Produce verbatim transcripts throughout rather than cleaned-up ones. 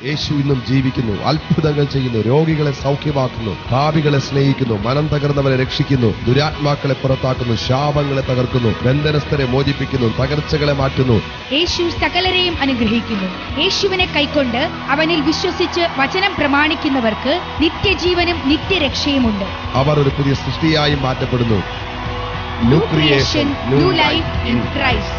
യേശു ഇന്നും ജീവിക്കുന്നു, അത്ഭുതങ്ങൾ ചെയ്യുന്നു, രോഗികളെ സൗഖ്യമാക്കുന്നു, പാപികളെ സ്നേഹിക്കുന്നു, മനം തകർന്നവരെ രക്ഷിക്കുന്നു, ദുരാത്മാക്കളെ പുറത്താക്കുന്നു, ശാപങ്ങളെ തകർക്കുന്നു, ബന്ധനസ്ഥരെ മോചിപ്പിക്കുന്നു, തകർച്ചകളെ മാറ്റുന്നു. യേശു സകലരെയും അനുഗ്രഹിക്കുന്നു. യേശുവിനെ കൈക്കൊണ്ട് അവനിൽ വിശ്വസിച്ച് വചനം പ്രമാണിക്കുന്നവർക്ക് നിത്യജീവനും നിത്യരക്ഷയുമുണ്ട്. അവർ ഒരു പുതിയ സൃഷ്ടിയായി മാറ്റപ്പെടുന്നു. New creation, new life in Christ.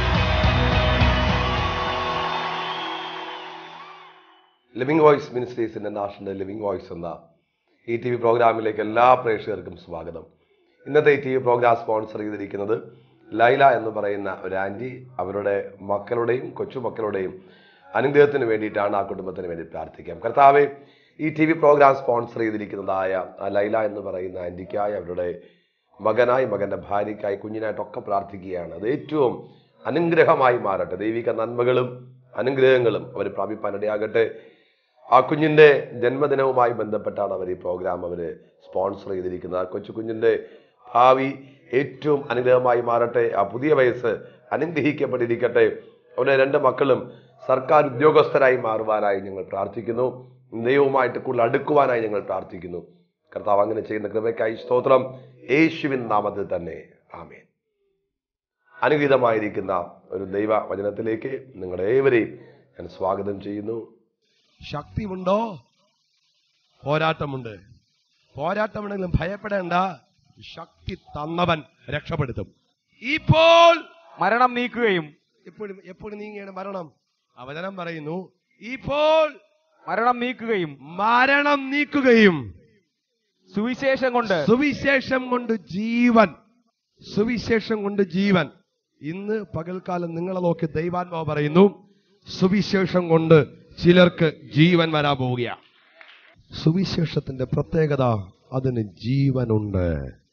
Living voice ministries international living voice എന്ന ഈ ടി വി പ്രോഗ്രാമിലേക്ക് എല്ലാ പ്രേക്ഷകർക്കും സ്വാഗതം. ഇന്നത്തെ ഈ ടി വി പ്രോഗ്രാം സ്പോൺസർ ചെയ്തിരിക്കുന്നത് ലൈല എന്ന് പറയുന്ന ഒരു ആൻറ്റി അവരുടെ മക്കളുടെയും കൊച്ചുമക്കളുടെയും അനുഗ്രഹത്തിന് വേണ്ടിയിട്ടാണ്. ആ കുടുംബത്തിന് വേണ്ടി പ്രാർത്ഥിക്കാം. കർത്താവേ, ഈ ടി വി പ്രോഗ്രാം സ്പോൺസർ ചെയ്തിരിക്കുന്നതായ ആ ലൈല എന്ന് പറയുന്ന ആൻറ്റിക്കായി, അവരുടെ മകനായി, മകൻ്റെ ഭാര്യയ്ക്കായി, കുഞ്ഞിനായിട്ടൊക്കെ പ്രാർത്ഥിക്കുകയാണ്. അത് ഏറ്റവും അനുഗ്രഹമായി മാറട്ടെ. ദൈവിക നന്മകളും അനുഗ്രഹങ്ങളും അവർ പ്രാപിപ്പാനിടയാകട്ടെ. ആ കുഞ്ഞിൻ്റെ ജന്മദിനവുമായി ബന്ധപ്പെട്ടാണ് അവർ ഈ പ്രോഗ്രാം അവർ സ്പോൺസർ ചെയ്തിരിക്കുന്നത്. ആ കൊച്ചു കുഞ്ഞിൻ്റെ ഭാവി ഏറ്റവും അനുഗ്രഹമായി മാറട്ടെ. ആ പുതിയ വയസ്സ് അനുഗ്രഹിക്കപ്പെട്ടിരിക്കട്ടെ. അവരുടെ രണ്ട് മക്കളും സർക്കാർ ഉദ്യോഗസ്ഥരായി മാറുവാനായി ഞങ്ങൾ പ്രാർത്ഥിക്കുന്നു. ദൈവവുമായിട്ട് കൂടുതൽ അടുക്കുവാനായി ഞങ്ങൾ പ്രാർത്ഥിക്കുന്നു. കർത്താവ് അങ്ങനെ ചെയ്യുന്ന കൃപയ്ക്കായി സ്തോത്രം. യേശുവിൻ നാമത്തിൽ തന്നെ ആമേൻ. അനുഗ്രഹീതമായിരിക്കുന്ന ഒരു ദൈവ വചനത്തിലേക്ക് നിങ്ങളുടെ ഏവരെയും ഞാൻ സ്വാഗതം ചെയ്യുന്നു. ശക്തിയുണ്ടോ? പോരാട്ടമുണ്ട്. പോരാട്ടമുണ്ടെങ്കിലും ഭയപ്പെടേണ്ട. ശക്തി തന്നവൻ രക്ഷപ്പെടുത്തും. ഇപ്പോൾ മരണം നീക്കുകയും എപ്പോഴും എപ്പോഴും നീങ്ങിയാണ് മരണം. ആ വചനം പറയുന്നു, ഇപ്പോൾ മരണം നീക്കുകയും മരണം നീക്കുകയും സുവിശേഷം കൊണ്ട് സുവിശേഷം കൊണ്ട് ജീവൻ സുവിശേഷം കൊണ്ട് ജീവൻ. ഇന്ന് പകൽക്കാലം നിങ്ങളെ നോക്കി ദൈവാത്മാവ് പറയുന്നു, സുവിശേഷം കൊണ്ട് ചിലർക്ക് ജീവൻ വരാൻ പോവുകയാണ്. സുവിശേഷത്തിന്റെ പ്രത്യേകത, അതിന് ജീവനുണ്ട്.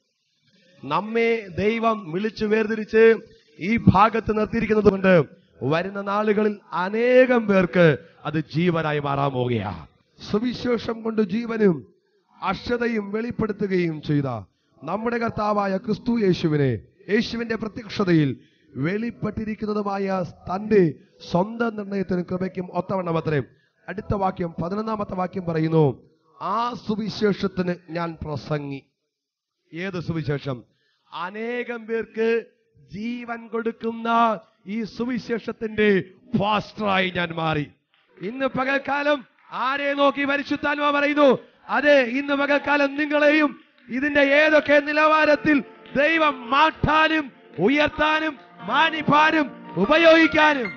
നമ്മെ ദൈവം വിളിച്ചു വേർതിരിച്ച് ഈ ഭാഗത്ത് നിർത്തിയിരിക്കുന്നത് കൊണ്ട് വരുന്ന നാളുകളിൽ അനേകം പേർക്ക് അത് ജീവനായി മാറാൻ പോവുകയാണ്. സുവിശേഷം കൊണ്ട് ജീവനും അക്ഷതയും വെളിപ്പെടുത്തുകയും ചെയ്ത നമ്മുടെ കർത്താവായ ക്രിസ്തു യേശുവിനെ, യേശുവിന്റെ പ്രത്യക്ഷതയിൽ വെളിപ്പെട്ടിരിക്കുന്നതുമായ തന്റെ സ്വന്തം നിർണയത്തിനും കൃപയ്ക്കും ഒത്തവണ്ണമത്രേ. അടുത്ത വാക്യം, പതിനൊന്നാമത്തെ വാക്യം പറയുന്നു, ആ സുവിശേഷത്തിന് ഞാൻ പ്രസംഗി. ഏത് സുവിശേഷം? അനേകം പേർക്ക് ജീവൻ കൊടുക്കുന്ന ഈ സുവിശേഷത്തിന്റെ ഫാസ്റ്ററായി ഞാൻ മാറി. ഇന്ന് പകൽക്കാലം ആരെ നോക്കി പരിശുദ്ധാത്മാവ് പറയുന്നു, അതെ, ഇന്ന് പകൽക്കാലം നിങ്ങളെയും ഇതിന്റെ ഏതൊക്കെ നിലവാരത്തിൽ ദൈവം മാറ്റാനും ഉയർത്താനും മാനിപ്പാനും ഉപയോഗിക്കാനും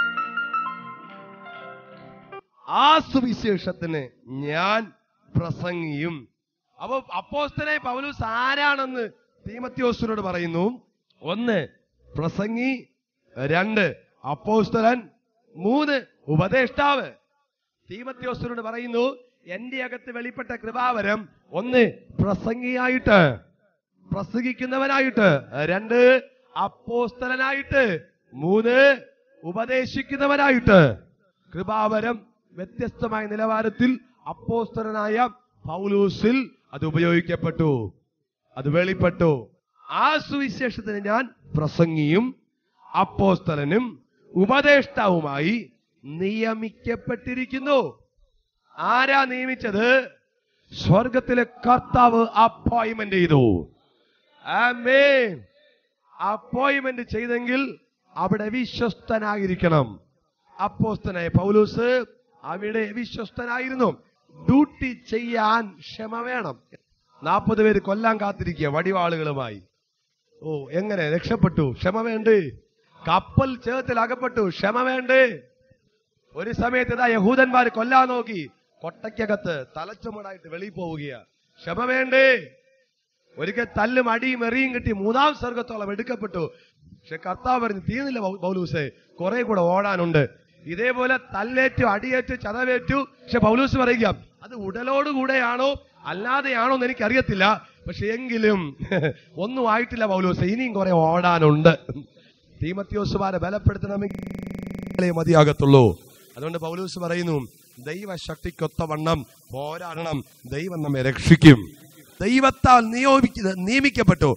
ആ സുവിശേഷത്തിന് ഞാൻ പ്രസംഗിയും. അപ്പൊ അപ്പോസ്തലനായ പൗലോസ് ആരാണെന്ന് തീമോഥെയോസിനോട് പറയുന്നു. ഒന്ന് പ്രസംഗി, രണ്ട് അപ്പോസ്തലൻ, മൂന്ന് ഉപദേഷ്ടാവ്. തീമോഥെയോസിനോട് പറയുന്നു, എന്റെ അകത്ത് വെളിപ്പെട്ട കൃപാവരം ഒന്ന് പ്രസംഗിയായിട്ട്, പ്രസംഗിക്കുന്നവനായിട്ട്, രണ്ട് അപ്പോസ്തലനായിട്ട്, മൂന്ന് ഉപദേശിക്കുന്നവനായിട്ട്. കൃപാവരം വ്യത്യസ്തമായ നിലവാരത്തിൽ അപ്പോസ്തലനായ പൗലോസിൽ അത് ഉപയോഗിക്കപ്പെട്ടു, അത് വെളിപ്പെട്ടു. ആ സുവിശേഷത്തിന് ഞാൻ പ്രസംഗിയും അപ്പോസ്തലനും ഉപദേഷ്ടാവുമായി നിയമിക്കപ്പെട്ടിരിക്കുന്നു. ആരാ നിയമിച്ചത്? സ്വർഗത്തിലെ കർത്താവ് അപ്പോയിന്റ്മെന്റ് ചെയ്തു. ആമേൻ. അപ്പോയിന്റ്മെന്റ് ചെയ്തെങ്കിൽ അവിടെ വിശ്വസ്തനായിരിക്കണം. അപ്പോസ്തലനായ പൗലോസ് അവിടെ വിശ്വസ്തനായിരുന്നു. ഡ്യൂട്ടി ചെയ്യാൻ ക്ഷമ വേണം. നാൽപ്പത് പേര് കൊല്ലാൻ കാത്തിരിക്കുക വടിവാളുകളുമായി. ഓ, എങ്ങനെ രക്ഷപ്പെട്ടു? ക്ഷമ വേണ്ടേ? കപ്പൽ ചേർത്തിൽ അകപ്പെട്ടു, ക്ഷമ വേണ്ടേ? ഒരു സമയത്ത് ഇതാ യഹൂദന്മാർ കൊല്ലാൻ നോക്കി, കൊട്ടയ്ക്കകത്ത് തലച്ചുമടായിട്ട് വെളിയിൽ പോവുകയാ, ക്ഷമ വേണ്ടേ? ഒരിക്കൽ തല്ലും അടിയും എറിയും കിട്ടി മൂന്നാം സ്വർഗത്തോളം എടുക്കപ്പെട്ടു. പക്ഷെ കർത്താവ് പറഞ്ഞു, തീർന്നില്ല പൗലൂസേ, കുറെ കൂടെ ഓടാനുണ്ട്. ഇതേപോലെ തല്ലേറ്റു, അടിയേറ്റു, ചതവേറ്റു. പക്ഷെ പൗലൂസ് പറയുക, അത് ഉടലോടുകൂടെയാണോ അല്ലാതെയാണോ എന്ന് എനിക്കറിയത്തില്ല, പക്ഷെ എങ്കിലും ഒന്നും ആയിട്ടില്ല പൗലൂസ്, ഇനിയും കുറെ ഓടാനുണ്ട്. തീമോഥെയോസുമാരെ ബലപ്പെടുത്തണമെങ്കിൽ മതിയാകത്തുള്ളൂ. അതുകൊണ്ട് പൗലൂസ് പറയുന്നു, ദൈവശക്തിക്കൊത്തവണ്ണം പോരാടണം, ദൈവം നമ്മെ രക്ഷിക്കും. ദൈവത്താൽ നിയോഗിക്ക നിയമിക്കപ്പെട്ടു.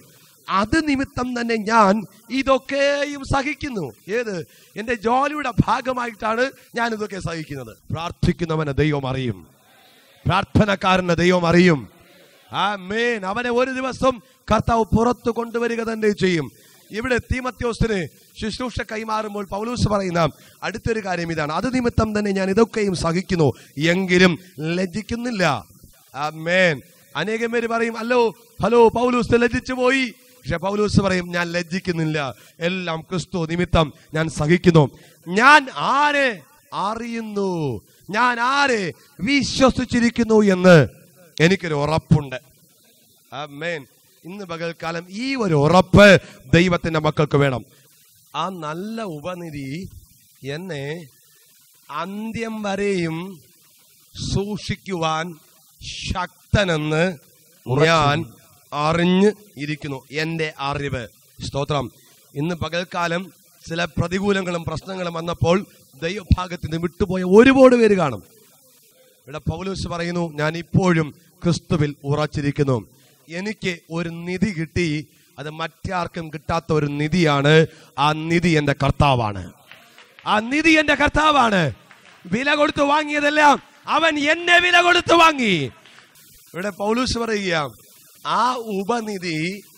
അത് നിമിത്തം തന്നെ ഞാൻ ഇതൊക്കെയും സഹിക്കുന്നു. ഏത്? എന്റെ ജോലിയുടെ ഭാഗമായിട്ടാണ് ഞാൻ ഇതൊക്കെ സഹിക്കുന്നത്. പ്രാർത്ഥിക്കുന്നവനെ ദൈവം അറിയും, പ്രാർത്ഥനക്കാരനെ ദൈവം അറിയും. ആമേൻ. അവനെ ഒരു ദിവസം കർത്താവ് പുറത്തു കൊണ്ടുവരിക തന്നെ ചെയ്യും. ഇവിടെ തീമോഥെയോസിന് ശുശ്രൂഷ കൈമാറുമ്പോൾ പൗലോസ് പറയുന്ന അടുത്തൊരു കാര്യം ഇതാണ്: അത് നിമിത്തം തന്നെ ഞാൻ ഇതൊക്കെയും സഹിക്കുന്നു, എങ്കിലും ലജ്ജിക്കുന്നില്ല. ആമേൻ. അനേകം പേര് പറയും, അല്ലോ ഹലോ പൗലോസ് ലജ്ജിച്ചു പോയി. പക്ഷെ പൗലോസ് പറയും, ഞാൻ ലജ്ജിക്കുന്നില്ല, എല്ലാം ക്രിസ്തു നിമിത്തം ഞാൻ സഹിക്കുന്നു. ഞാൻ ആരെ അറിയുന്നു, ഞാൻ ആരെ വിശ്വസിച്ചിരിക്കുന്നു എന്ന് എനിക്കൊരു ഉറപ്പുണ്ട്. ആമേൻ. ഇന്ന് പകൽക്കാലം ഈ ഒരു ഉറപ്പ് ദൈവത്തിന്റെ മക്കൾക്ക് വേണം. ആ നല്ല ഉപനിധി എന്നെ അന്ത്യം വരെയും സൂക്ഷിക്കുവാൻ ശക്തനെന്ന് ഞാൻ അറിഞ്ഞ് ഇരിക്കുന്നു. എന്റെ അറിവ്. സ്തോത്രം. ഇന്ന് പകൽക്കാലം ചില പ്രതികൂലങ്ങളും പ്രശ്നങ്ങളും വന്നപ്പോൾ ദൈവഭാഗത്ത് നിന്ന് വിട്ടുപോയ ഒരുപാട് പേര് കാണും. ഇവിടെ പൗലോസ് പറയുന്നു, ഞാൻ ഇപ്പോഴും ക്രിസ്തുവിൽ ഉറച്ചിരിക്കുന്നു. എനിക്ക് ഒരു നിധി കിട്ടി, അത് മറ്റാർക്കും കിട്ടാത്ത ഒരു നിധിയാണ്. ആ നിധി എന്റെ കർത്താവാണ്. ആ നിധി എന്റെ കർത്താവാണ്. വില കൊടുത്ത് വാങ്ങിയതെല്ലാം അവൻ എന്നെ വില കൊടുത്ത് വാങ്ങി. ഇവിടെ പൗലോസ് പറയുക, ആ ഉപനിധി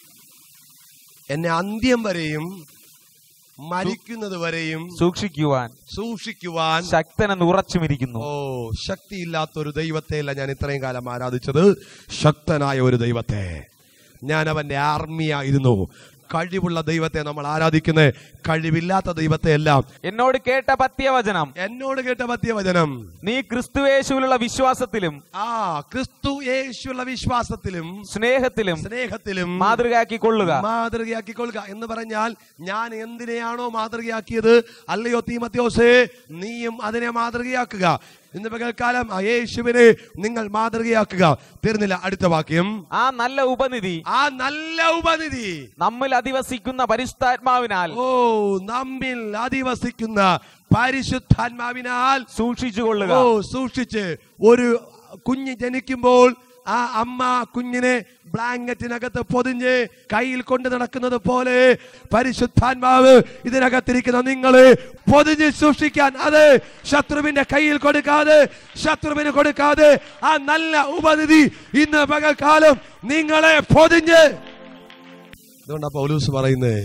എന്നെ അന്ത്യം വരെയും മരിക്കുന്നത് വരെയും സൂക്ഷിക്കുവാൻ സൂക്ഷിക്കുവാൻ ശക്തനെന്ന് ഉറച്ചുമിരിക്കുന്നു. ഓ, ശക്തിയില്ലാത്ത ഒരു ദൈവത്തെ അല്ല ഞാൻ ഇത്രയും കാലം ആരാധിച്ചത്, ശക്തനായ ഒരു ദൈവത്തെ. ഞാൻ അവന്റെ ആർമിയായിരുന്നു. കഴിവുള്ള ദൈവത്തെ നമ്മൾ ആരാധിക്കുന്നത്, കഴിവില്ലാത്ത ദൈവത്തെ എല്ലാം. എന്നോട് കേട്ട പത്യവചനം എന്നോട് കേട്ട പത്യവചനം നീ ക്രിസ്തുയേശുവിലുള്ള വിശ്വാസത്തിലും ആ ക്രിസ്തു യേശുള്ള വിശ്വാസത്തിലും സ്നേഹത്തിലും സ്നേഹത്തിലും മാതൃകയാക്കിക്കൊള്ളുക മാതൃകയാക്കിക്കൊള്ളുക എന്ന് പറഞ്ഞാൽ, ഞാൻ എന്തിനെയാണോ മാതൃകയാക്കിയത്, അല്ലയോ തീമോഥെയോസേ, നീയും അതിനെ മാതൃകയാക്കുക. ഇന്ന് പകൽക്കാലം ആ യേശുവിനെ നിങ്ങൾ മാതൃകയാക്കുക. തീർന്നില്ല. അടുത്ത വാക്യം, ആ നല്ല ഉപനിധി ആ നല്ല ഉപനിധി നമ്മിൽ അധിവസിക്കുന്ന പരിശുദ്ധാത്മാവിനാൽ ഓ നമ്മിൽ അധിവസിക്കുന്ന പരിശുദ്ധാത്മാവിനാൽ സൂക്ഷിച്ചുകൊള്ളുക. ഓ സൂക്ഷിച്ച്. ഒരു കുഞ്ഞ് ജനിക്കുമ്പോൾ ആ അമ്മ കുഞ്ഞിനെ ബ്ലാങ്കറ്റിനകത്ത് പൊതിഞ്ഞ് കയ്യിൽ കൊണ്ട് നടക്കുന്നത് പോലെ പരിശുദ്ധാത്മാവ് ഇതിനകത്തിരിക്കുന്ന നിങ്ങളെ പൊതിഞ്ഞ് സൂക്ഷിക്കാൻ, അത് ശത്രുവിന്റെ കയ്യിൽ കൊടുക്കാതെ, ശത്രുവിന് കൊടുക്കാതെ ആ നല്ല ഉപനിധി ഇന്ന് പകൽക്കാലം നിങ്ങളെ പൊതിഞ്ഞ്. അതുകൊണ്ടാ പൗലോസ് പറയുന്നേ,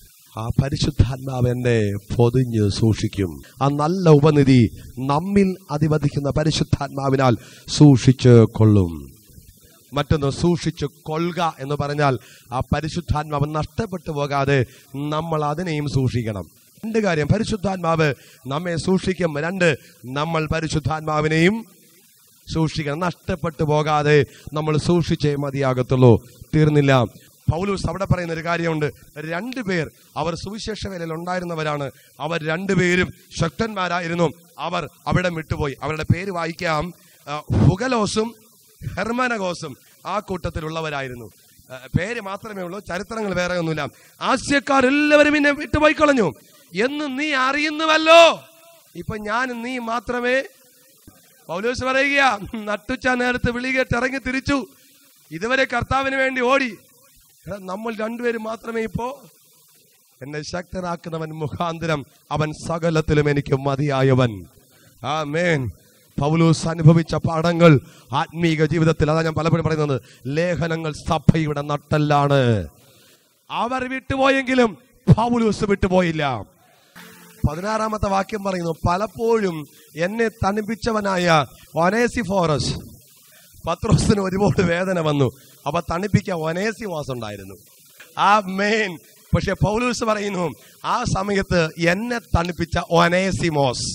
ആ പരിശുദ്ധാത്മാവ് എന്നെ പൊതിഞ്ഞ് സൂക്ഷിക്കും. ആ നല്ല ഉപനിധി നമ്മിൽ അധിവസിക്കുന്ന പരിശുദ്ധാത്മാവിനാൽ സൂക്ഷിച്ച് കൊള്ളും. മറ്റൊന്ന്, സൂക്ഷിച്ച് കൊള്ളുക എന്ന് പറഞ്ഞാൽ ആ പരിശുദ്ധാത്മാവ് നഷ്ടപ്പെട്ടു പോകാതെ നമ്മൾ അതിനെയും സൂക്ഷിക്കണം. രണ്ട് കാര്യം, പരിശുദ്ധാത്മാവ് നമ്മെ സൂക്ഷിക്കും. രണ്ട്, നമ്മൾ പരിശുദ്ധാത്മാവിനെയും സൂക്ഷിക്കണം. നഷ്ടപ്പെട്ടു പോകാതെ നമ്മൾ സൂക്ഷിച്ചേ മതിയാകത്തുള്ളൂ. തീർന്നില്ല. പൗലോസ് അവിടെ പറയുന്ന ഒരു കാര്യമുണ്ട്. രണ്ടുപേർ അവർ സുവിശേഷ വേലയിൽ ഉണ്ടായിരുന്നവരാണ്. അവർ രണ്ടുപേരും ശക്തന്മാരായിരുന്നു. അവർ അവിടെ വിട്ടുപോയി. അവരുടെ പേര് വായിക്കാം. ഫുഗലോസും ഹെർമനഗോസും ആ കൂട്ടത്തിലുള്ളവരായിരുന്നു. പേര് മാത്രമേ ഉള്ളൂ, ചരിത്രങ്ങൾ വേറെ ഒന്നുമില്ല. ആസ്യക്കാർ എല്ലാവരും എന്നെ വിട്ടുപോയി കളഞ്ഞു എന്ന് നീ അറിയുന്നുവല്ലോ. ഇപ്പൊ ഞാൻ നീ മാത്രമേ. പൗലോസ് പറയുക, നട്ടുച്ച നേരത്ത് വിളി കേട്ട് ഇറങ്ങി തിരിച്ചു. ഇതുവരെ കർത്താവിന് വേണ്ടി ഓടി. നമ്മൾ രണ്ടുപേരും മാത്രമേ ഇപ്പോ. എന്നെ ശക്തനാക്കുന്നവൻ മുഖാന്തരം അവൻ സകലത്തിലും എനിക്ക് മതിയായവൻ. ആമേൻ. പൗലോസ് അനുഭവിച്ച പാഠങ്ങൾ ആത്മീക ജീവിതത്തിൽ, അതാ ഞാൻ പലപ്പോഴും പറയുന്നത്, ലേഖനങ്ങൾ സഭയുടെ നട്ടെല്ലാണ്. അവർ വിട്ടുപോയെങ്കിലും പൗലോസ് വിട്ടുപോയില്ല. പതിനാറാമത്തെ വാക്യം പറയുന്നു, പലപ്പോഴും എന്നെ തണുപ്പിച്ചവനായ ഒനേസിഫോറസ്. പത്രോസിന് ഒരുപാട് വേദന വന്നു. അപ്പൊ തണുപ്പിക്കാൻ ഒനേസിമോസ് ഉണ്ടായിരുന്നു. ആ മെയിൻ. പക്ഷെ പൗലോസ് പറയുന്നു, ആ സമയത്ത് എന്നെ തണുപ്പിച്ച ഒനേസിമോസ്.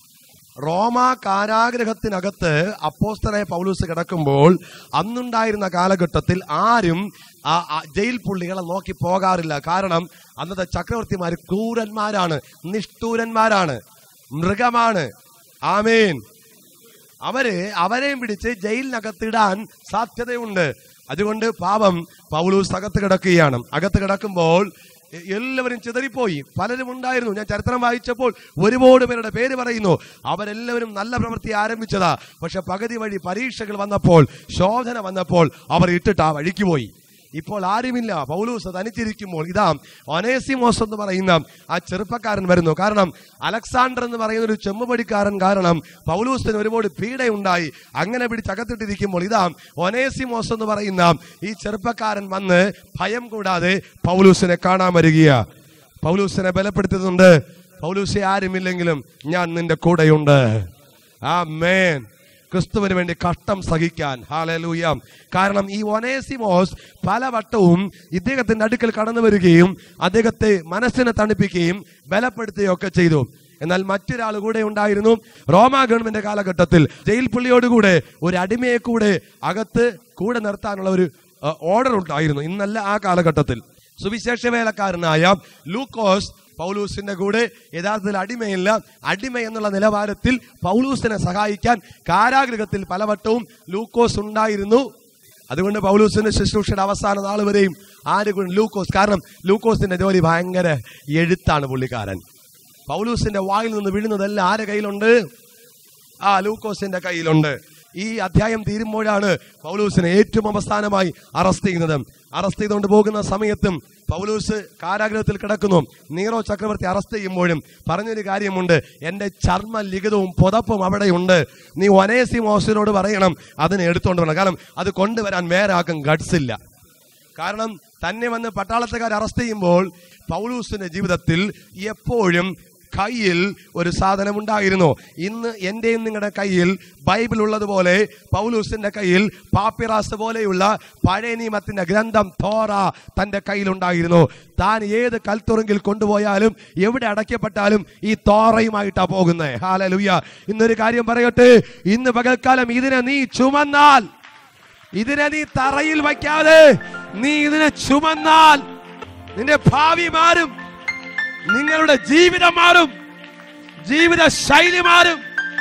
റോമ കാരാഗ്രഹത്തിനകത്ത് അപ്പോസ്തലനായ പൗലോസ് കിടക്കുമ്പോൾ അന്നുണ്ടായിരുന്ന കാലഘട്ടത്തിൽ ആരും ആ ജയിൽ പുള്ളികളെ നോക്കി പോകാറില്ല. കാരണം അന്നത്തെ ചക്രവർത്തിമാർ ക്രൂരന്മാരാണ്, നിഷ്ഠൂരന്മാരാണ്, മൃഗമാണ്. ആമേൻ. അവര് അവരെയും പിടിച്ച് ജയിലിനകത്തിടാൻ സാധ്യതയുണ്ട്. അതുകൊണ്ട് പാവം പൗലോസ് അകത്ത് കിടക്കുകയാണ്. അകത്ത് കിടക്കുമ്പോൾ എല്ലാവരും ചിതറിപ്പോയി. പലരും ഉണ്ടായിരുന്നു. ഞാൻ ചരിത്രം വായിച്ചപ്പോൾ ഒരുപാട് പേരുടെ പേര് പറയുന്നു. അവരെല്ലാവരും നല്ല പ്രവൃത്തി ആരംഭിച്ചതാ. പക്ഷെ പകുതി വഴി പരീക്ഷകൾ വന്നപ്പോൾ, ശോധന വന്നപ്പോൾ അവർ ഇട്ടിട്ട് ആ വഴിക്ക് പോയി. ഇപ്പോൾ ആരുമില്ല. പൗലൂസ് തനിച്ചിരിക്കുമ്പോൾ ഇതാ ഒനേസിമോസ് എന്ന് പറയുന്ന ആ ചെറുപ്പക്കാരൻ വരുന്നു. കാരണം അലക്സാണ്ടർ എന്ന് പറയുന്ന ഒരു ചെമ്പുപടിക്കാരൻ കാരണം പൗലൂസിന് ഒരുപാട് പീഡയുണ്ടായി. അങ്ങനെ പിടിച്ചകത്തിട്ടിരിക്കുമ്പോൾ ഇതാ ഒനേസിമോസ് എന്ന് പറയുന്ന ഈ ചെറുപ്പക്കാരൻ വന്ന് ഭയം കൂടാതെ പൗലൂസിനെ കാണാൻ വരികയാ. പൗലൂസിനെ ബലപ്പെടുത്തുന്നുണ്ട്. പൗലൂസെ, ആരുമില്ലെങ്കിലും ഞാൻ നിന്റെ കൂടെയുണ്ട്. ആമേൻ. ക്രിസ്തുവിന് വേണ്ടി കഷ്ടം സഹിക്കാൻ. ഹല്ലേലൂയ. കാരണം ഈ ഒനേസിമോസ് പലവട്ടവും ഇദ്ദേഹത്തിന്റെ അടുക്കൽ കടന്നു വരികയും അദ്ദേഹത്തെ മനസ്സിനെ തണുപ്പിക്കുകയും ബലപ്പെടുത്തുകയും ഒക്കെ ചെയ്തു. എന്നാൽ മറ്റൊരാൾ കൂടെ ഉണ്ടായിരുന്നു. റോമ ഗവൺമെന്റ് കാലഘട്ടത്തിൽ ജയിൽ പുള്ളിയോടുകൂടെ ഒരു അടിമയെ കൂടെ അകത്ത് കൂടെ നിർത്താനുള്ള ഒരു ഓർഡർ ഉണ്ടായിരുന്നു. ഇന്നല്ല, ആ കാലഘട്ടത്തിൽ സുവിശേഷ വേലക്കാരനായ ലൂക്കോസ് പൗലൂസിന്റെ കൂടെ യഥാർത്ഥത്തിൽ അടിമയില്ല. അടിമ എന്നുള്ള നിലവാരത്തിൽ പൗലൂസിനെ സഹായിക്കാൻ കാരാഗൃഹത്തിൽ പലവട്ടവും ലൂക്കോസ് ഉണ്ടായിരുന്നു. അതുകൊണ്ട് പൗലൂസിന്റെ ശുശ്രൂഷയുടെ അവസാന നാൾ വരെയും ആരും ലൂക്കോസ്, കാരണം ലൂക്കോസിന്റെ ജോലി ഭയങ്കര എഴുത്താണ്. പുള്ളിക്കാരൻ പൗലൂസിന്റെ വായിൽ നിന്ന് വീഴുന്നതെല്ലാം ആരുടെ കയ്യിലുണ്ട്? ആ ലൂക്കോസിന്റെ കയ്യിലുണ്ട്. ഈ അധ്യായം തീരുമ്പോഴാണ് പൗലൂസിനെ ഏറ്റവും അവസാനമായി അറസ്റ്റ് ചെയ്യുന്നത്. അറസ്റ്റ് ചെയ്തുകൊണ്ട് പോകുന്ന സമയത്തും പൗലൂസ് കാരാഗ്രഹത്തിൽ കിടക്കുന്നു. നീറോ ചക്രവർത്തി അറസ്റ്റ് ചെയ്യുമ്പോഴും പറഞ്ഞൊരു കാര്യമുണ്ട്, എന്റെ ചർമ്മ ലിഖിതവും പുതപ്പും അവിടെയുണ്ട്, നീ ഒനേസിമോസിനോട് പറയണം അതിനെ എടുത്തുകൊണ്ട് വരണം. കാരണം അത് കൊണ്ടുവരാൻ വേറെ ആർക്കും ഗട്സ് ഇല്ല. കാരണം തന്നെ വന്ന് പട്ടാളത്തുകാർ അറസ്റ്റ് ചെയ്യുമ്പോൾ പൗലൂസിന്റെ ജീവിതത്തിൽ എപ്പോഴും കയ്യിൽ ഒരു സാധനം ഉണ്ടായിരുന്നു. ഇന്ന് എന്റെയും നിങ്ങളുടെ കയ്യിൽ ബൈബിൾ ഉള്ളതുപോലെ പൗലൂസിന്റെ കയ്യിൽ പാപ്പിറാസ് പോലെയുള്ള പഴയ നിയമത്തിന്റെ ഗ്രന്ഥം തോറ തന്റെ കയ്യിലുണ്ടായിരുന്നു. താൻ ഏത് കൽത്തുറങ്കിൽ കൊണ്ടുപോയാലും എവിടെ അടയ്ക്കപ്പെട്ടാലും ഈ തോറയുമായിട്ടാ പോകുന്നത്. ഹല്ലേലൂയ. ഇന്നൊരു കാര്യം പറയട്ടെ, ഇന്ന് പകൽക്കാലം ഇതിനെ നീ ചുമന്നാൽ, ഇതിനെ നീ തറയിൽ വയ്ക്കാതെ നീ ഇതിനെ ചുമന്നാൽ നിന്റെ ഭാവി മാറും, നിങ്ങളുടെ ജീവിതം മാറും, ജീവിത ശൈലി മാറും.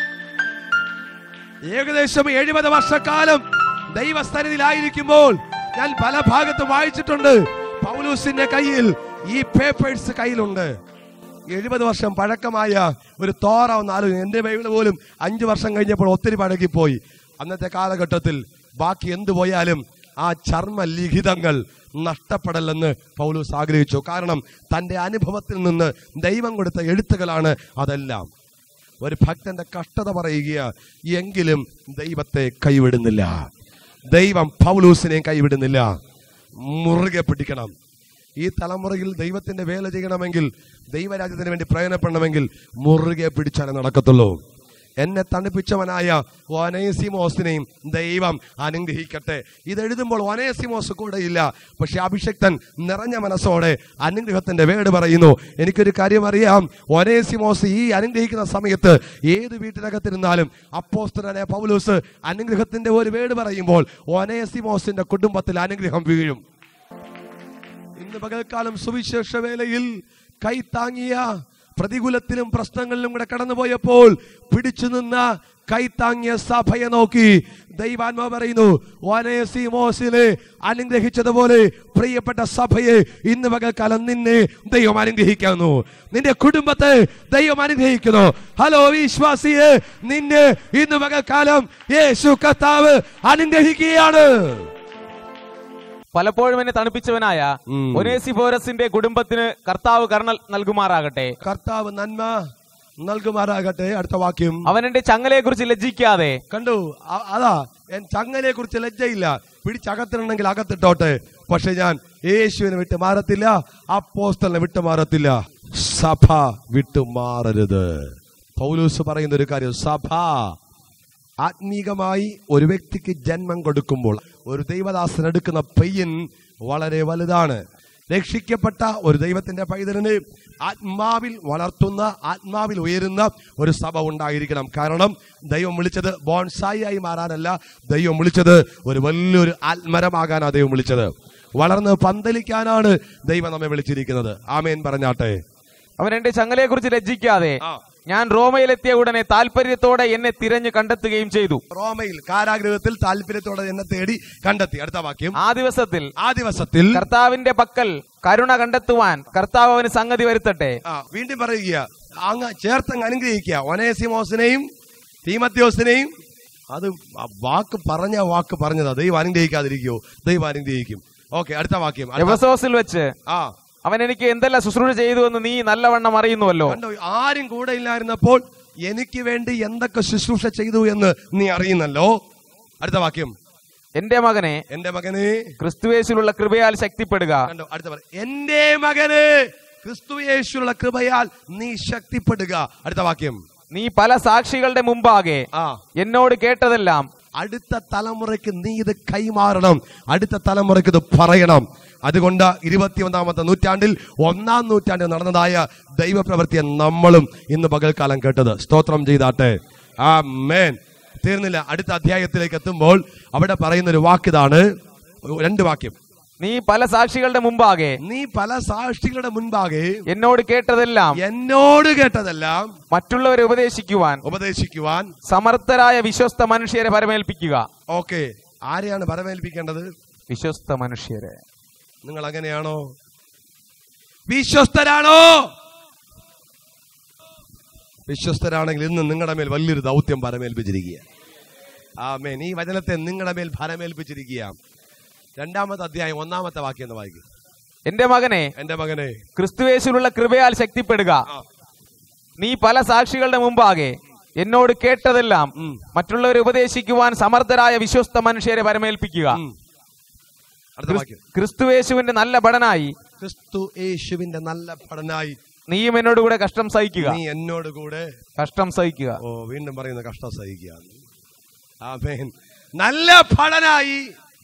ഏകദേശം എഴുപത് വർഷക്കാലം ദൈവസ്ഥനിലായിരിക്കുമ്പോൾ ഞാൻ പല ഭാഗത്തും വായിച്ചിട്ടുണ്ട്, പൗലൂസിന്റെ കയ്യിൽ ഈ പേപ്പേഴ്സ് കയ്യിലുണ്ട്. എഴുപത് വർഷം പഴക്കമായ ഒരു തോറ ഒന്ന് ആലോചിക്കും. എന്റെ ബൈബിൾ പോലും അഞ്ചു വർഷം കഴിഞ്ഞപ്പോൾ ഒത്തിരി പഴകിപ്പോയി. അന്നത്തെ കാലഘട്ടത്തിൽ ബാക്കി എന്തു പോയാലും ആ ചർമ്മ ലിഖിതങ്ങൾ നഷ്ടപ്പെടല്ലെന്ന് പൗലൂസ് ആഗ്രഹിച്ചു. കാരണം തന്റെ അനുഭവത്തിൽ നിന്ന് ദൈവം കൊടുത്ത എഴുത്തുകളാണ് അതെല്ലാം. ഒരു ഭക്തന്റെ കഷ്ടത പറയുക, എങ്കിലും ദൈവത്തെ കൈവിടുന്നില്ല. ദൈവം പൗലൂസിനെ കൈവിടുന്നില്ല. മുറുകെ പിടിക്കണം. ഈ തലമുറയിൽ ദൈവത്തിന്റെ വേല ചെയ്യണമെങ്കിൽ, ദൈവരാജ്യത്തിന് വേണ്ടി പ്രയോജനപ്പെടണമെങ്കിൽ മുറുകെ പിടിച്ചാലേ നടക്കത്തുള്ളൂ. എന്നെ തണുപ്പിച്ചവനായ ഒനേസിമോസിനെയും ദൈവം അനുഗ്രഹിക്കട്ടെ. ഇതെഴുതുമ്പോൾ ഒനേസിമോസ് കൂടെ ഇല്ല, പക്ഷെ അഭിഷക്തൻ നിറഞ്ഞ മനസ്സോടെ അനുഗ്രഹത്തിന്റെ വേട് പറയുന്നു. എനിക്കൊരു കാര്യം അറിയാം, ഒനേസിമോസ് ഈ അനുഗ്രഹിക്കുന്ന സമയത്ത് ഏത് വീട്ടിനകത്തിരുന്നാലും അപ്പോസ്തലനായ പൗലോസ് അനുഗ്രഹത്തിന്റെ ഒരു വേട് പറയുമ്പോൾ ഒനേസിമോസിന്റെ കുടുംബത്തിൽ അനുഗ്രഹം വീഴും. ഇന്ന് പകൽക്കാലം സുവിശേഷ വേലയിൽ കൈത്താങ്ങിയ, പ്രതികൂലത്തിലും പ്രശ്നങ്ങളിലും കൂടെ കടന്നുപോയപ്പോൾ പിടിച്ചു നിന്ന കൈത്താങ്ങിയ സഭയെ നോക്കി ദൈവാത്മാവ് പറയുന്നു, ഒനേസിമോസിനെ അനുഗ്രഹിച്ചതുപോലെ പ്രിയപ്പെട്ട സഭയെ ഇന്ന് പകൽക്കാലം നിന്നെ ദൈവം അനുഗ്രഹിക്കുന്നു, നിന്റെ കുടുംബത്തെ ദൈവം അനുഗ്രഹിക്കുന്നു. ഹലോ വിശ്വാസിയെ, നിന്നെ ഇന്ന് പകൽക്കാലം യേശു കർത്താവ് അനുഗ്രഹിക്കുകയാണ്. പലപ്പോഴും എന്നെ തണുപ്പിച്ചവനായ ഒനേസിഫോരസിന്റെ കുടുംബത്തിന് കർത്താവ് കരുണ നൽകുമാറാകട്ടെ. കർത്താവ് നന്മ നൽകുമാറാകട്ടെ. അടുത്ത വാക്യം, അവൻ എന്റെ ചങ്ങലയെ കുറിച്ച് ലജ്ജിക്കാതെ. കണ്ടു, അതാ ചങ്ങലയെ കുറിച്ച് ലജ്ജയില്ല. പിടിച്ചകത്തിട്ടുണ്ടെങ്കിൽ അകത്തിട്ടോട്ടെ, പക്ഷെ ഞാൻ യേശുവിനെ വിട്ടു മാറത്തില്ല, അപ്പോസ്തലനെ വിട്ടു മാറത്തില്ല, സഭ വിട്ടുമാറരുത്. പൗലോസ് പറയുന്ന ഒരു കാര്യം, സഭ ആത്മീകമായി ഒരു വ്യക്തിക്ക് ജന്മം കൊടുക്കുമ്പോൾ ഒരു ദൈവദാസൻ എടുക്കുന്ന പെയിൻ വളരെ വലുതാണ്. രക്ഷിക്കപ്പെട്ട ഒരു ദൈവത്തിന്റെ പൈതലിനെ ആത്മാവിൽ വളർത്തുന്ന, ആത്മാവിൽ ഉയരുന്ന ഒരു സഭ ഉണ്ടായിരിക്കണം. കാരണം ദൈവം വിളിച്ചത് ബോൺസായി ആയി മാറാനല്ല, ദൈവം വിളിച്ചത് ഒരു വലിയൊരു ആത്മരമാകാനാണ് ദൈവം വിളിച്ചത്. വളർന്ന് പന്തലിക്കാനാണ് ദൈവം നമ്മെ വിളിച്ചിരിക്കുന്നത്. ആമേൻ പറഞ്ഞാട്ടെ. അവൻ എന്റെ ചങ്ങലയെ കുറിച്ച് ലജ്ജിക്കാതെ ഞാൻ റോമയിലെത്തിയ ഉടനെ താല്പര്യത്തോടെ എന്നെ തിരഞ്ഞു കണ്ടെത്തുകയും ചെയ്തു. റോമയിൽ കാരാഗൃഹത്തിൽ താല്പര്യത്തോടെ എന്നെ തേടി കണ്ടെത്തി. അടുത്ത വാക്യം, ആ ദിവസത്തിൽ ആ ദിവസത്തിൽ കർത്താവിന്റെ പക്കൽ കരുണ കണ്ടെത്തുവാൻ കർത്താവ് അവന് സംഗതി വരുത്തട്ടെ. വീണ്ടും പറയുക, അങ്ങ് ചേർത്തങ്ങ് അനുഗ്രഹിക്കുക ഒനേസിമോസിനെയും തീമത്യോസിനെയും. അത് വാക്ക് പറഞ്ഞ വാക്ക് പറഞ്ഞതാ, ദൈവം അനുഗ്രഹിക്കാതിരിക്കുവോ? ദൈവം അനുഗ്രഹിക്കും. ഓക്കെ, അടുത്ത വാക്യം. എഫെസോസിൽ വെച്ച് ആ അവൻ എനിക്ക് എന്തെല്ലാം ശുശ്രൂഷ ചെയ്തു എന്ന് നീ നല്ലവണ്ണം അറിയുന്നുവല്ലോ. ആരും കൂടെ ഇല്ലായിരുന്നപ്പോൾ എനിക്ക് വേണ്ടി എന്തൊക്കെ ശുശ്രൂഷ ചെയ്തു എന്ന് നീ അറിയുന്നല്ലോ. അടുത്ത വാക്യം. എന്റെ മകനെ എന്റെ മകനെ ക്രിസ്തുയേശുവിലുള്ള കൃപയാൽ ശക്തിപ്പെടുക. കണ്ടോ, അടുത്ത പറ. എന്റെ മകനെ ക്രിസ്തുയേശുവിലുള്ള കൃപയാൽ നീ ശക്തിപ്പെടുക. അടുത്ത വാക്യം. നീ പല സാക്ഷികളുടെ മുമ്പാകെ ആ എന്നോട് കേട്ടതെല്ലാം അടുത്ത തലമുറയ്ക്ക് നീ ഇത് കൈമാറണം, അടുത്ത തലമുറയ്ക്ക് ഇത് പറയണം. അതുകൊണ്ട് ഇരുപത്തിയൊന്നാമത്തെ നൂറ്റാണ്ടിൽ ഒന്നാം നൂറ്റാണ്ടിൽ നടന്നതായ ദൈവപ്രവൃത്തിയെ നമ്മളും ഇന്ന് പകൽക്കാലം കേട്ടത്. സ്തോത്രം ചെയ്താട്ടെ. ആമേൻ. തീർന്നില്ല. അടുത്ത അധ്യായത്തിലേക്ക് എത്തുമ്പോൾ അവിടെ പറയുന്ന ഒരു വാക്കിതാണ്, രണ്ട് വാക്യം. നീ പല സാക്ഷികളുടെ മുമ്പാകെ നീ പല സാക്ഷികളുടെ മുൻപാകെ എന്നോട് കേട്ടതെല്ലാം എന്നോട് കേട്ടതെല്ലാം മറ്റുള്ളവരെ ഉപദേശിക്കുവാൻ ഉപദേശിക്കുവാൻ സമർത്ഥരായ വിശ്വസ്ത മനുഷ്യരെ പരമേൽപ്പിക്കുക. ഓക്കെ, ആരെയാണ് പരമേൽപ്പിക്കേണ്ടത്? വിശ്വസ്ത മനുഷ്യരെ. നിങ്ങൾ അങ്ങനെയാണോ? വിശ്വസ്തരാണോ? വിശ്വസ്തരാണെങ്കിൽ ഇന്ന് നിങ്ങളുടെ മേൽ വലിയൊരു ദൗത്യം പരമേൽപ്പിച്ചിരിക്കുക. ആമേൻ. ഈ വചനത്തെ നിങ്ങളുടെ മേൽ പരമേൽപ്പിച്ചിരിക്കുക. രണ്ടാമത്തെ അധ്യായം ഒന്നാമത്തെ വാക്യം എന്ന് വായിക്കും. എന്റെ മകനെ എന്റെ മകനെ ക്രിസ്തുയേശുവിലുള്ള കൃപയാൽ ശക്തിപ്പെടുക. നീ പല സാക്ഷികളുടെ മുമ്പാകെ എന്നോട് കേട്ടതെല്ലാം മറ്റുള്ളവരെ ഉപദേശിക്കുവാൻ സമർത്ഥരായ വിശ്വസ്ത മനുഷ്യരെ പരമേൽപ്പിക്കുക. ക്രിസ്തുയേശുവിന്റെ നല്ല ഭടനായി ക്രിസ്തുയേശുവിന്റെ നല്ല ഭടനായി നീയും എന്നോട് കൂടെ കഷ്ടം സഹിക്കുക. നീ എന്നോട് കൂടെ കഷ്ടം സഹിക്കുക. ഓ, വീണ്ടും പറയുന്ന കഷ്ടം സഹിക്കുക. ആമേൻ. നല്ല ഭടനായി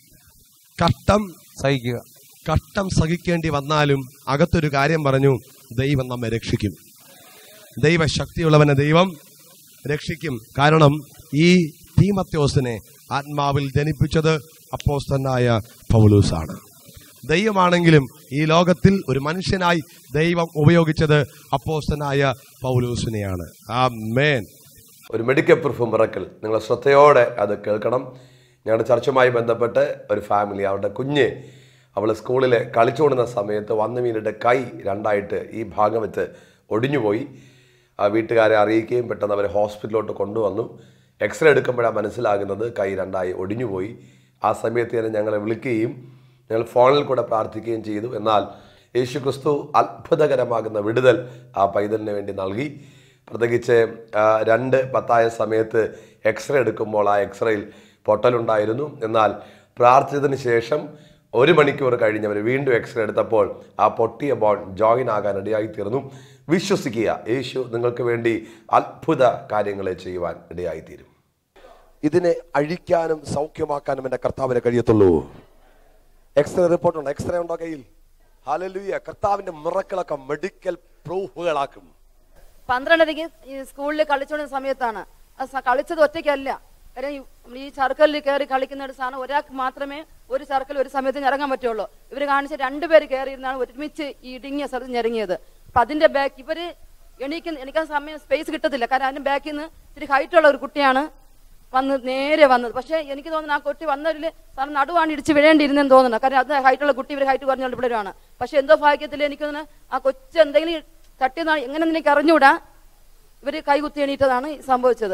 കഷ്ടം സഹിക്കുക. കഷ്ടം സഹിക്കേണ്ടി വന്നാലും അകത്തൊരു കാര്യം പറഞ്ഞു, ദൈവം നമ്മെ രക്ഷിക്കും. ദൈവശക്തിയുള്ളവനെ ദൈവം രക്ഷിക്കും. കാരണം ഈ തീമോഥെയോസിനെ ആത്മാവിൽ ജനിപ്പിച്ചത് അപ്പോസ്തലനായ പൗലോസാണ്. ദൈവമാണെങ്കിലും ഈ ലോകത്തിൽ ഒരു മനുഷ്യനായി ദൈവം ഉപയോഗിച്ചത് അപ്പോസ്തലനായ പൗലോസിനെയാണ്. ആമേൻ. ഒരു മെഡിക്കൽ പ്രൂഫ് മിറക്കിൾ. നിങ്ങൾ ശ്രദ്ധയോടെ അത് കേൾക്കണം. ഞങ്ങളുടെ ചർച്ചുമായി ബന്ധപ്പെട്ട് ഒരു ഫാമിലി, അവരുടെ കുഞ്ഞ് അവൾ സ്കൂളിൽ കളിച്ചുകൊടുന്ന സമയത്ത് വന്ന് വീണിട്ട് കൈ രണ്ടായിട്ട് ഈ ഭാഗം വെച്ച് ഒടിഞ്ഞുപോയി. ആ വീട്ടുകാരെ അറിയിക്കുകയും പെട്ടെന്ന് അവരെ ഹോസ്പിറ്റലിലോട്ട് കൊണ്ടുവന്നു. എക്സ്റേ എടുക്കുമ്പോഴാണ് മനസ്സിലാകുന്നത് കൈ രണ്ടായി ഒടിഞ്ഞുപോയി. ആ സമയത്ത് തന്നെ ഞങ്ങളെ വിളിക്കുകയും ഞങ്ങൾ ഫോണിൽ കൂടെ പ്രാർത്ഥിക്കുകയും ചെയ്തു. എന്നാൽ യേശു ക്രിസ്തു അത്ഭുതകരമാകുന്ന വിടുതൽ ആ പൈതലിന് വേണ്ടി നൽകി. പ്രത്യേകിച്ച് രണ്ട് പത്തായ സമയത്ത് എക്സ്റേ എടുക്കുമ്പോൾ ആ എക്സ്റേയിൽ പൊട്ടലുണ്ടായിരുന്നു. എന്നാൽ പ്രാർത്ഥിച്ചതിന് ശേഷം ഒരു മണിക്കൂർ കഴിഞ്ഞവർ വീണ്ടും എക്സ്റേ എടുത്തപ്പോൾ ആ പൊട്ടിയ ബോൺ ജോയിൻ ആകാൻ ഇടയായി തീർന്നു. വിശ്വസിക്കുക, യേശു നിങ്ങൾക്ക് വേണ്ടി അത്ഭുത കാര്യങ്ങളെ ചെയ്യുവാൻ ഇടയായിത്തീരും. ഇതിനെ അഴിക്കാനും സൗഖ്യമാക്കാനും എൻ്റെ കർത്താവിനെ കഴിയത്തുള്ളൂ. എക്സ്റേ റിപ്പോർട്ടുണ്ട്, എക്സ്റേ ഉണ്ടോ കയ്യിൽ? ഹല്ലേലൂയ. കർത്താവിന്റെ മിറക്കിളൊക്കെ മെഡിക്കൽ പ്രൂഫുകളാക്കും. പന്ത്രണ്ടരയ്ക്ക് സ്കൂളിൽ കളിച്ചുകൊണ്ടിരുന്ന സമയത്താണ്. കളിച്ചത് ഒറ്റയ്ക്കല്ല, കാര്യം ഈ സർക്കിളിൽ കയറി കളിക്കുന്ന ഒരു സാധനം ഒരാൾക്ക് മാത്രമേ ഒരു സർക്കിൾ ഒരു സമയത്ത് ഇറങ്ങാൻ പറ്റുള്ളൂ. ഇവര് കാണിച്ച രണ്ടുപേര് കയറിയിരുന്നാണ് ഒരുമിച്ച് ഈ ഇടുങ്ങിയ സ്ഥലത്ത് ഇറങ്ങിയത്. അപ്പൊ അതിന്റെ ബാക്ക് ഇവര് എണീക്കുന്ന എനിക്ക് സമയം സ്പേസ് കിട്ടത്തില്ല, കാരണം അതിന്റെ ബാക്കിൽ നിന്ന് ഇത്തിരി ഹൈറ്റുള്ള ഒരു കുട്ടിയാണ് വന്ന് നേരെ വന്നത്. പക്ഷെ എനിക്ക് തോന്നുന്നു ആ കുട്ടി വന്നവരിൽ സാറിന് നടുവാണ് ഇടിച്ച് വീഴേണ്ടിയിരുന്നെന്ന് തോന്നുന്നു, കാരണം അത് ഹൈറ്റുള്ള കുട്ടി ഇവർ ഹൈറ്റ് കുറഞ്ഞുകൊണ്ട് ഇവിടെയാണ്. പക്ഷെ എന്തോ ഭാഗ്യത്തിൽ എനിക്ക് തോന്നുന്നു ആ കൊച്ചു എന്തെങ്കിലും തട്ടിയതാണ്, എങ്ങനെയെന്ന് എനിക്ക് അറിഞ്ഞുകൂടാ, ഇവര് കൈകുത്തി എണീറ്റതാണ് സംഭവിച്ചത്.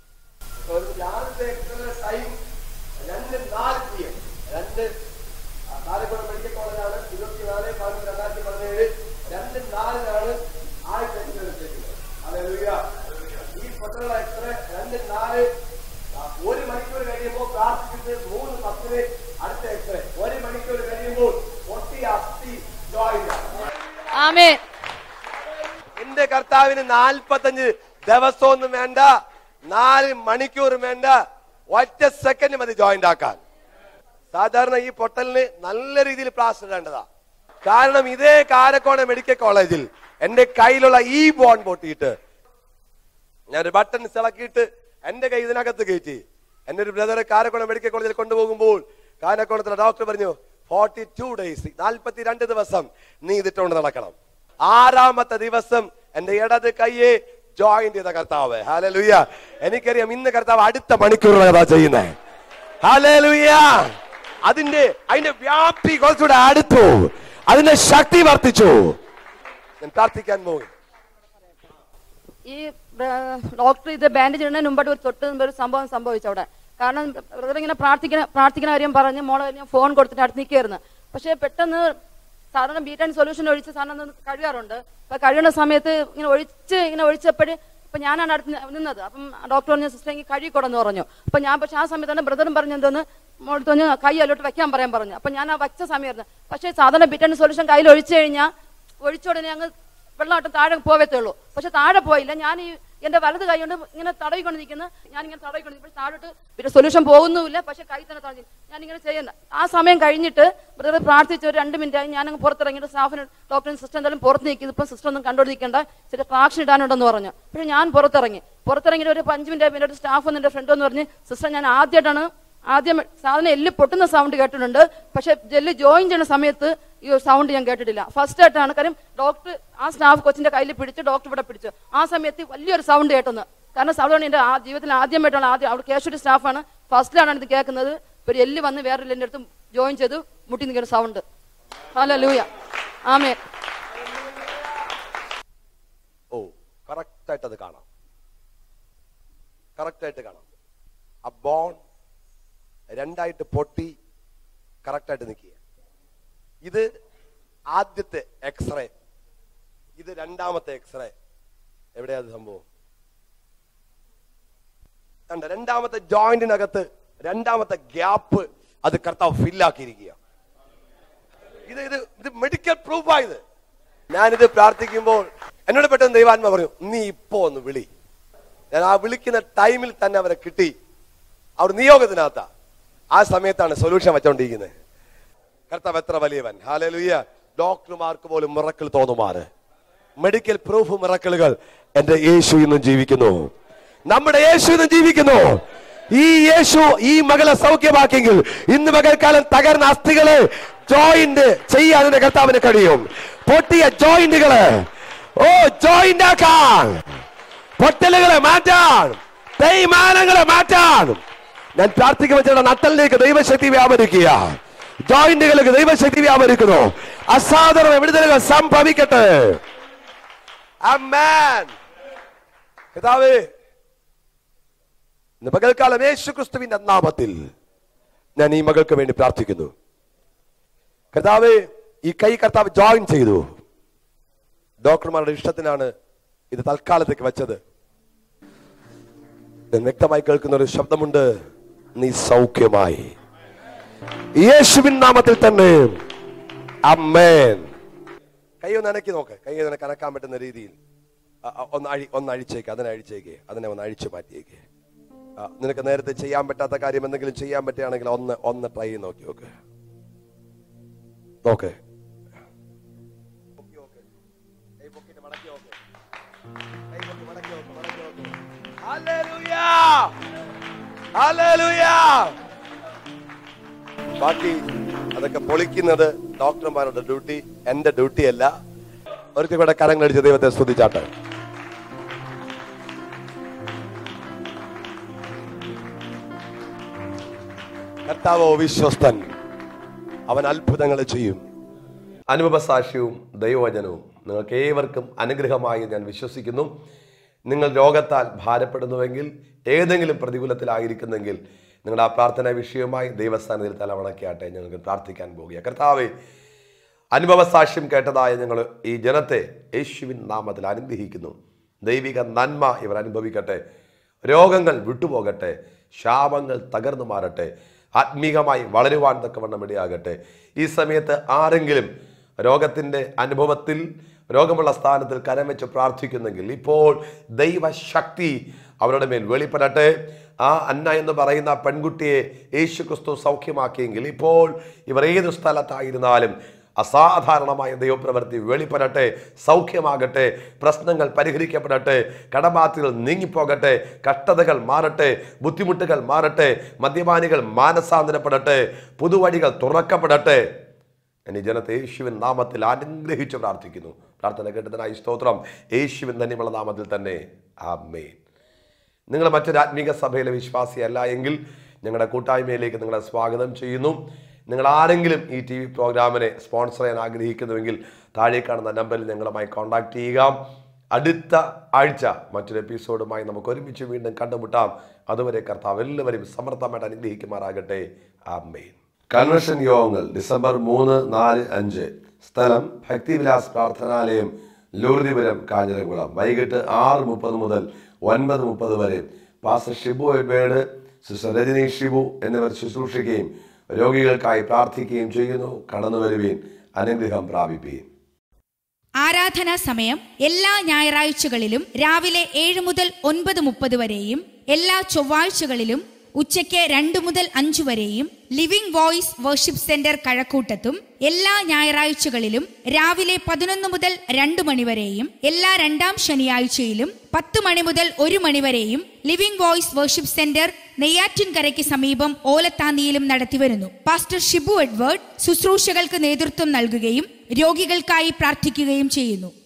ഒരു മണിക്കൂർ കഴിയുമ്പോൾ പ്രാർത്ഥിച്ചിട്ട് മൂന്ന് പത്തിന് അടുത്ത എക്സ്റേ, ഒരു മണിക്കൂർ കഴിയുമ്പോൾ പൊട്ടി അസ്ഥി ജോയിൻ. ആമേൻ. എന്റെ കർത്താവിന് നാൽപ്പത്തഞ്ച് ദിവസമൊന്നും വേണ്ട, നാല് മണിക്കൂർ വേണ്ട, ഒറ്റ സെക്കൻഡ് മതി ജോയിന്റ് ആക്കാൻ. സാധാരണ ഈ പൊട്ടലിന് നല്ല രീതിയിൽ പ്ലാസ്റ്റർ ഇടേണ്ടതാ. കാരണം ഇതേ കാരക്കോണം മെഡിക്കൽ കോളേജിൽ എന്റെ കയ്യിലുള്ള ഈ ബോൺ പൊട്ടിയിട്ട് ഞാനൊരു ബട്ടൺ ഇളക്കിയിട്ട് എന്റെ കൈ ഇതിനകത്ത് കയറ്റി എന്റെ ഒരു ബ്രദറെ കാരക്കോണം മെഡിക്കൽ കോളേജിൽ കൊണ്ടുപോകുമ്പോൾ കാരക്കോണത്തിലെ ഡോക്ടർ പറഞ്ഞു ഫോർട്ടി ടു ഡേയ്സ് നാൽപ്പത്തി രണ്ട് ദിവസം നീ ഇതിട്ടുകൊണ്ട് നടക്കണം. ആറാമത്തെ ദിവസം എന്റെ ഇടത് കൈയെ ജോയിന്റ് ചെയ്ത കർത്താവ്. ഹല്ലേലൂയ. എനിക്കറിയാം ഇന്ന് കർത്താവ് അടുത്ത മണിക്കൂറിലാണ് ചെയ്യുന്നത്. ഹല്ലേലൂയ. അതിന്റെ അതിന്റെ വ്യാപ്തി കുറച്ചുകൂടെ അടുത്തു, അതിന്റെ ശക്തി വർദ്ധിച്ചു. ഞാൻ പ്രാർത്ഥിക്കാൻ പോകും. ഈ ഡോക്ടർ ഇത് ബാൻഡേജ് ഇടുന്നതിന് മുമ്പായിട്ട് ഒരു തൊട്ട് മുമ്പ് ഒരു സംഭവം സംഭവിച്ചു അവിടെ. കാരണം ബ്രദർ ഇങ്ങനെ പ്രാർത്ഥിക്കുന്ന പ്രാർത്ഥിക്കുന്ന കാര്യം പറഞ്ഞ് മോളെ ഞാൻ ഫോൺ കൊടുത്തിട്ട് അടുത്ത് നിൽക്കുകയായിരുന്നു. പക്ഷെ പെട്ടെന്ന് സാധാരണ ബീറ്റ് ആൻഡ് സൊല്യൂഷൻ ഒഴിച്ച് സാധനം കഴുകാറുണ്ട്. അപ്പൊ കഴുകുന്ന സമയത്ത് ഇങ്ങനെ ഒഴിച്ച് ഇങ്ങനെ ഒഴിച്ചപ്പോഴും അപ്പൊ ഞാനാണ് അടുത്ത് നിന്നത്. അപ്പം ഡോക്ടർ പറഞ്ഞു സിസ്റ്റർ എനിക്ക് കഴുകിക്കൊടെന്ന് പറഞ്ഞു. അപ്പൊ ഞാൻ പക്ഷെ ആ സമയത്താണ് ബ്രദറും പറഞ്ഞു എന്തോന്ന് മോള് തോന്നി കൈ അല്ലോട്ട് വെക്കാൻ പറയാൻ പറഞ്ഞു. അപ്പൊ ഞാൻ ആ വച്ച സമയമായിരുന്നു. പക്ഷെ സാധാരണ ബീറ്റ് ആൻഡ് സൊല്യൂഷൻ കയ്യിൽ ഒഴിച്ചു കഴിഞ്ഞാൽ ഒഴിച്ചോടനെ അങ്ങ് വെള്ളമായിട്ട് താഴെ പോവത്തുള്ളൂ. പക്ഷെ താഴെ പോയില്ല. ഞാൻ ഈ എന്റെ വലത് കൈ കൊണ്ട് ഇങ്ങനെ തടവിക്കൊണ്ടിരിക്കുന്നു. ഞാൻ ഇങ്ങനെ തടവിക്കൊണ്ടിരിക്കും. താഴോട്ട് പിന്നെ സൊല്യൂഷൻ പോകുന്നുമില്ല. പക്ഷെ കൈ തന്നെ തടഞ്ഞു. ഞാൻ ഇങ്ങനെ ചെയ്യണ്ട. ആ സമയം കഴിഞ്ഞിട്ട് ബ്രദർ പ്രാർത്ഥിച്ച് ഒരു രണ്ട് മിനിറ്റ് ആയി. ഞാൻ അങ്ങ് പുറത്തിറങ്ങിയിട്ട് സ്റ്റാഫിന് ഡോക്ടറിന് സിസ്റ്റർ എന്തായാലും പുറത്ത് നിൽക്കുന്നത് ഇപ്പം സിസ്റ്റർ ഒന്നും കണ്ടുകൊണ്ടിരിക്കേണ്ട ചില ട്രാക്ഷൻ ഇടാനുണ്ടെന്ന് പറഞ്ഞു. പക്ഷെ ഞാൻ പുറത്തിറങ്ങി പുറത്തിറങ്ങിയിട്ട് ഒരു അഞ്ച് മിനിറ്റ് ആയി. ഒരു സ്റ്റാഫ് ഒന്ന് എന്റെ ഫ്രണ്ട് എന്ന് പറഞ്ഞ് സിസ്റ്റർ ഞാൻ ആദ്യമായിട്ടാണ് ആദ്യം സാധനം എല്ല് പൊട്ടുന്ന സൗണ്ട് കേട്ടിട്ടുണ്ട്. പക്ഷെ ജെല്ല് ജോയിൻ ചെയ്യുന്ന സമയത്ത് ഈ സൗണ്ട് ഞാൻ കേട്ടിട്ടില്ല. ഫസ്റ്റ് ആയിട്ടാണ്. കാര്യം ഡോക്ടർ ആ സ്റ്റാഫ് കൊച്ചിന്റെ കയ്യിൽ പിടിച്ച് ഡോക്ടർ ഇവിടെ പിടിച്ചു. ആ സമയത്ത് വലിയൊരു സൗണ്ട് കേട്ടെന്ന്. കാരണം സൗണ്ടാണ് എന്റെ ആ ജീവിതത്തിൽ ആദ്യമായിട്ടാണ് ആദ്യം അവിടെ കേശുരി സ്റ്റാഫാണ് ഫസ്റ്റിലാണ് ഇത് കേൾക്കുന്നത്. ഒരു എല്ല് വന്ന് വേറെ എല്ലിന്റെ അടുത്ത് ജോയിൻ ചെയ്ത് മുട്ടി നിൽക്കുന്ന sound. Hallelujah amen. Oh correct ആയിട്ട് അത് കാണാം. കറക്റ്റ് ആയിട്ട് കാണാം. ആ ബോൺ രണ്ടായിട്ട് പൊട്ടി കറക്റ്റായിട്ട് നിൽക്കുക. ഇത് ആദ്യത്തെ എക്സ്റേ, ഇത് രണ്ടാമത്തെ എക്സ്റേ. എവിടെയാ സംഭവം? കണ്ട രണ്ടാമത്തെ ജോയിന്റിനകത്ത് രണ്ടാമത്തെ ഗ്യാപ്പ് അത് കർത്താവ് ഫില്ലാക്കിയിരിക്കുക. ഇത് ഇത് ഇത് മെഡിക്കൽ പ്രൂഫായത്. ഞാനിത് പ്രാർത്ഥിക്കുമ്പോൾ എന്നോട് പെട്ടെന്ന് ദൈവാത്മാ പറഞ്ഞു, നീ ഇപ്പോ ഒന്ന് വിളി. ഞാൻ ആ വിളിക്കുന്ന ടൈമിൽ തന്നെ അവരെ കിട്ടി. അവർ നിയോഗത്തിനകത്താ. ആ സമയത്താണ് സൊല്യൂഷൻ വെച്ചോണ്ടിരിക്കുന്നത്. കർത്താവ് എത്ര വലിയവൻ. ഹല്ലേലൂയ. ഡോക്ടർമാർക്ക് പോലും മിറക്കിൾ തോന്നുമാറ് മെഡിക്കൽ പ്രൂഫ് മിറക്കിളുകൾ എന്റെ യേശു ഇന്നും ജീവിക്കുന്നു. നമ്മുടെ യേശു ഇന്നും ജീവിക്കുന്നു. ഈ യേശു ഈ മകളെ സൗഖ്യമാക്കിയെങ്കിൽ ഇന്ന് മകൾക്കാലം തകർന്ന അസ്ഥികള് ജോയിന്റ് ചെയ്യാൻ എന്റെ കർത്താവിന് കഴിയും. പൊട്ടിയ ജോയിന്റുകള് ഓ ജോയിന്റ് ആക്കാൻ, പൊട്ടലുകളെ മാറ്റാൻ, തേയ്മാനങ്ങളെ മാറ്റാൻ ഞാൻ പ്രാർത്ഥിക്കുമ്പോൾ നട്ടലിലേക്ക് ദൈവശക്തി വ്യാപരിക്കുക. ജോയിന്റുകൾക്ക് ദൈവശക്തി വ്യാപരിക്കുന്നു. അസാധാരണ വിടുതലുകൾ സംഭവിക്കട്ടെ. ആമേൻ. കർത്താവേ, ഇന്ന് പകൽക്കാലം യേശു ക്രിസ്തുവിന്റെ നാമത്തിൽ ഞാൻ ഈ മകൾക്ക് വേണ്ടി പ്രാർത്ഥിക്കുന്നു. കർത്താവേ, ഈ കൈ കർത്താവ് ജോയിൻ ചെയ്തു. ഡോക്ടർമാരുടെ ഇഷ്ടത്തിനാണ് ഇത് തൽക്കാലത്തേക്ക് വെച്ചത്. ഞാൻ വ്യക്തമായി കേൾക്കുന്ന ഒരു ശബ്ദമുണ്ട്, നീ സൗഖ്യമായി യേശുവിൻ നാമത്തിൽ തന്നെ. ആമേൻ. കൈ ഒന്ന് അനക്കി നോക്ക്. കൈ ഒന്ന് കനക്കാൻ പറ്റുന്ന രീതിയിൽ ഒന്ന് അഴി ഒന്ന് അഴിച്ചേക്ക്. അതിനെ അഴിച്ചേക്ക്. അതിനെ ഒന്ന് അഴിച്ചു മാറ്റിയേക്ക്. നിനക്ക് നേരത്തെ ചെയ്യാൻ പറ്റാത്ത കാര്യം എന്തെങ്കിലും ചെയ്യാൻ പറ്റുകയാണെങ്കിൽ ഒന്ന് ഒന്ന് ട്രൈ ചെയ്ത് നോക്കി നോക്ക്. നോക്ക്. ബാക്കി അതൊക്കെ പൊളിക്കുന്നത് ഡോക്ടർമാരുടെ ഡ്യൂട്ടി, എന്റെ ഡ്യൂട്ടി അല്ല. ഒരിക്കൽ കൂടെ കരങ്ങളടിച്ച് ദൈവത്തെ സ്തുതിച്ചാട്ടെ. കർത്താവോ വിശ്വസ്തൻ, അവൻ അത്ഭുതങ്ങൾ ചെയ്യും. അനുഭവസാക്ഷ്യവും ദൈവവചനവും നിങ്ങൾക്ക് ഏവർക്കും അനുഗ്രഹമായി ഞാൻ വിശ്വസിക്കുന്നു. നിങ്ങൾ രോഗത്താൽ ഭാരപ്പെടുന്നുവെങ്കിൽ, ഏതെങ്കിലും പ്രതികൂലത്തിലായിരിക്കുന്നെങ്കിൽ നിങ്ങളുടെ ആ പ്രാർത്ഥന വിഷയവുമായി ദൈവസ്ഥാനത്തിൽ തലവണക്കാട്ടെ. ഞങ്ങൾക്ക് പ്രാർത്ഥിക്കാൻ പോകുക. കർത്താവേ, അനുഭവസാക്ഷ്യം കേട്ടതായ ഞങ്ങൾ ഈ ജനത്തെ യേശുവിൻ നാമത്തിൽ അനുഗ്രഹിക്കുന്നു. ദൈവിക നന്മ ഇവർ അനുഭവിക്കട്ടെ. രോഗങ്ങൾ വിട്ടുപോകട്ടെ. ശാപങ്ങൾ തകർന്നു മാറട്ടെ. ആത്മീകമായി വളരുവാൻ തക്കവണ്ണം ഇടയാകട്ടെ. ഈ സമയത്ത് ആരെങ്കിലും രോഗത്തിൻ്റെ അനുഭവത്തിൽ, രോഗമുള്ള സ്ഥാനത്തിൽ കരം വെച്ച് പ്രാർത്ഥിക്കുന്നെങ്കിൽ ഇപ്പോൾ ദൈവശക്തി അവരുടെ മേൽ വെളിപ്പെടട്ടെ. ആ അന്ന എന്ന് പറയുന്ന പെൺകുട്ടിയെ യേശു ക്രിസ്തു സൗഖ്യമാക്കിയെങ്കിൽ ഇപ്പോൾ ഇവർ ഏത് സ്ഥലത്തായിരുന്നാലും അസാധാരണമായ ദൈവപ്രവൃത്തി വെളിപ്പെടട്ടെ. സൗഖ്യമാകട്ടെ. പ്രശ്നങ്ങൾ പരിഹരിക്കപ്പെടട്ടെ. കടബാധ്യതകൾ നീങ്ങിപ്പോകട്ടെ. കഷ്ടതകൾ മാറട്ടെ. ബുദ്ധിമുട്ടുകൾ മാറട്ടെ. മദ്യപാനികൾ മാനസാന്തരപ്പെടട്ടെ. പുതുവഴികൾ തുറക്കപ്പെടട്ടെ. ഞാൻ ഈ ജനത്തെ യേശുവിൻ നാമത്തിൽ അനുഗ്രഹിച്ച് പ്രാർത്ഥിക്കുന്നു. പ്രാർത്ഥന കേട്ടതിനായി സ്തോത്രം. യേശുവിൻ തന്നെയുള്ള നാമത്തിൽ തന്നെ ആമേൻ. നിങ്ങൾ മറ്റൊരു ആത്മീക സഭയിലെ വിശ്വാസിയല്ല എങ്കിൽ ഞങ്ങളുടെ കൂട്ടായ്മയിലേക്ക് നിങ്ങളെ സ്വാഗതം ചെയ്യുന്നു. നിങ്ങൾ ആരെങ്കിലും ഈ ടി വി പ്രോഗ്രാമിനെ സ്പോൺസർ ചെയ്യാൻ ആഗ്രഹിക്കുന്നുവെങ്കിൽ താഴെ കാണുന്ന നമ്പറിൽ ഞങ്ങളുമായി കോൺടാക്ട് ചെയ്യുക. അടുത്ത ആഴ്ച മറ്റൊരു എപ്പിസോഡുമായി നമുക്ക് ഒരുമിച്ച് വീണ്ടും കണ്ടുമുട്ടാം. അതുവരെ കർത്താവ് എല്ലാവരും സമർത്ഥമായിട്ട് അനുഗ്രഹിക്കുമാറാകട്ടെ. ആമേൻ. കൺവെൻഷൻ യോഗങ്ങൾ ഡിസംബർ മൂന്ന് നാല് അഞ്ച്. സ്ഥലം ഭക്തിവിലാസ് പ്രാർത്ഥനാലയം, ലൂർദിപുരം, കാഞ്ഞിരംകുളം. വൈകിട്ട് ആറ് മുപ്പത് മുതൽ ഒൻപത് മുപ്പത് വരെ പാസ്റ്റർ ഷിബു എഡ്വേർഡ്, സിസ്റ്റർ രജനി ഷിബു എന്നിവർ ശുശ്രൂഷിക്കുകയും രോഗികൾക്കായി പ്രാർത്ഥിക്കുകയും ചെയ്യുന്നു. കടന്നു വരുവീൻ, അനുഗ്രഹം പ്രാപിപ്പീൻ. ആരാധനാ സമയം എല്ലാ ഞായറാഴ്ചകളിലും രാവിലെ ഏഴ് മുതൽ ഒൻപത് മുപ്പത് വരെയും എല്ലാ ചൊവ്വാഴ്ചകളിലും ഉച്ചയ്ക്ക് രണ്ട് മുതൽ അഞ്ചു വരെയും ലിവിംഗ് വോയിസ് വർഷിപ്പ് സെന്റർ കഴക്കൂട്ടത്തും എല്ലാ ഞായറാഴ്ചകളിലും രാവിലെ പതിനൊന്ന് മുതൽ രണ്ട് മണിവരെയും എല്ലാ രണ്ടാം ശനിയാഴ്ചയിലും പത്ത് മണി മുതൽ ഒരു മണിവരെയും ലിവിംഗ് വോയിസ് വർഷിപ്പ് സെന്റർ നെയ്യാറ്റിൻകരയ്ക്ക് സമീപം ഓലത്താന്നിയിലും നടത്തിവരുന്നു. പാസ്റ്റർ ഷിബു എഡ്വേർഡ് ശുശ്രൂഷകൾക്ക് നേതൃത്വം നൽകുകയും രോഗികൾക്കായി പ്രാർത്ഥിക്കുകയും ചെയ്യുന്നു.